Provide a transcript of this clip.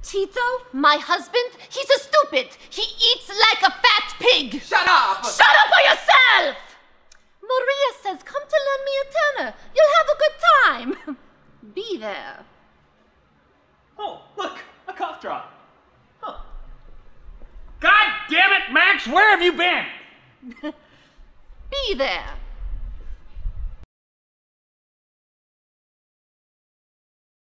Tito, my husband, he's a stupid. He eats like a fat pig. Shut up! Shut up for yourself! Maria says, come to lend me a tenner. You'll have a good time. Be there. Oh, look, a cough drop. Huh. God damn it, Max, where have you been? Be there.